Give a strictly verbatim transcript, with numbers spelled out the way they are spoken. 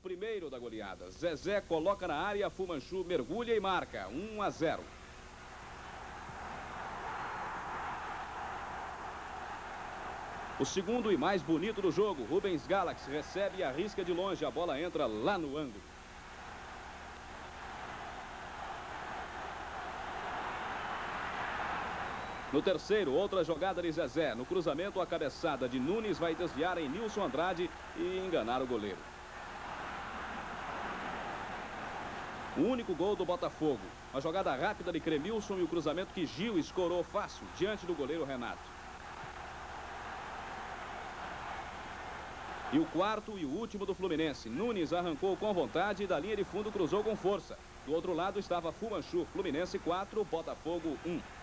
primeiro da goleada. Zezé coloca na área, Fu Manchu mergulha e marca. um a zero. O segundo e mais bonito do jogo. Rubens Galaxy recebe e arrisca de longe. A bola entra lá no ângulo. No terceiro, outra jogada de Zezé. No cruzamento, a cabeçada de Nunes vai desviar em Nilson Andrade e enganar o goleiro. O único gol do Botafogo. Uma jogada rápida de Cremilson e o cruzamento que Gil escorou fácil diante do goleiro Renato. E o quarto e o último do Fluminense. Nunes arrancou com vontade e da linha de fundo cruzou com força. Do outro lado estava Fu Manchu. Fluminense quatro, Botafogo um.